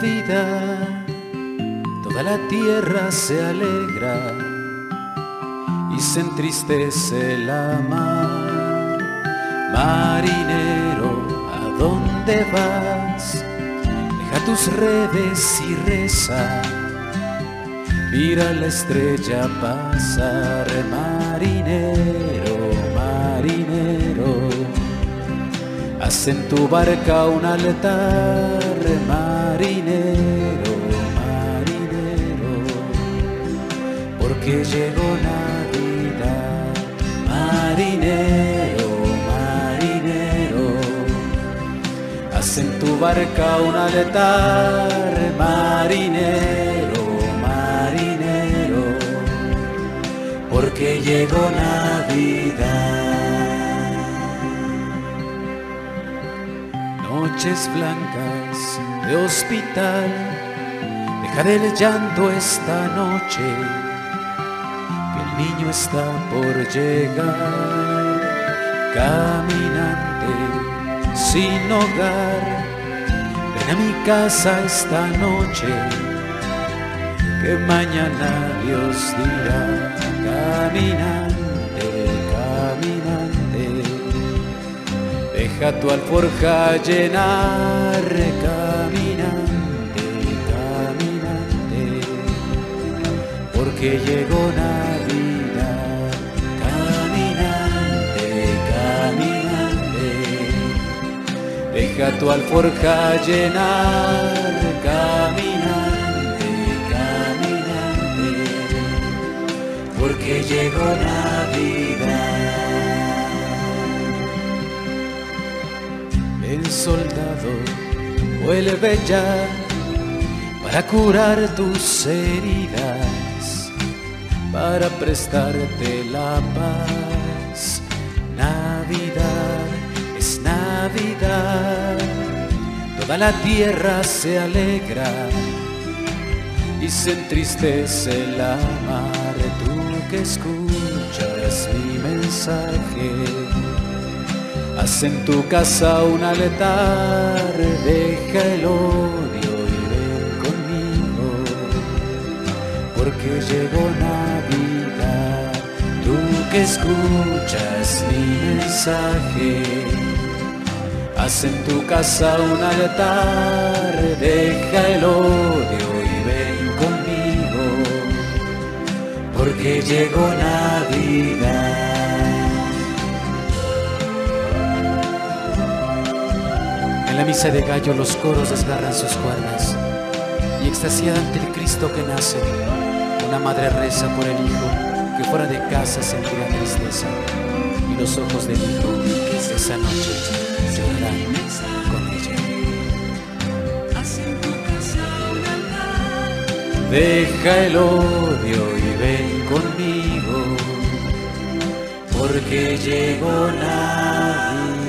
Navidad, toda la tierra se alegra y se entristece la mar. Marinero, ¿a dónde vas? Deja tus redes y reza, mira la estrella pasar. Marinero, marinero, haz en tu barca un altar. Marinero, marinero, porque llegó Navidad. Marinero, marinero, haz en tu barca un altar. Marinero, marinero, porque llegó Navidad. Noches blancas de hospital, deja del llanto esta noche, que el niño está por llegar. Caminante sin hogar, ven a mi casa esta noche, que mañana Dios dirá. Caminante, caminante, deja tu alforja llenar. Caminante, caminante, porque llegó Navidad. Caminante, caminante, deja tu alforja llenar. Caminante, caminante, porque llegó Navidad. El soldado vuelve ya para curar tus heridas, para prestarte la paz. Navidad es Navidad, toda la tierra se alegra y se entristece la mar. Tú que escuchas mi mensaje, haz en tu casa un altar. Deja el odio y ven conmigo, porque llegó Navidad. Tú que escuchas mi mensaje, haz en tu casa un altar. Deja el odio y ven conmigo, porque llegó Navidad. En la misa de gallo los coros desgarran sus cuerdas y extasiada ante el Cristo que nace, una madre reza por el hijo que fuera de casa sentirá tristeza, y los ojos del hijo esa noche llorarán con ella. Deja el odio y ven conmigo, porque llegó Navidad.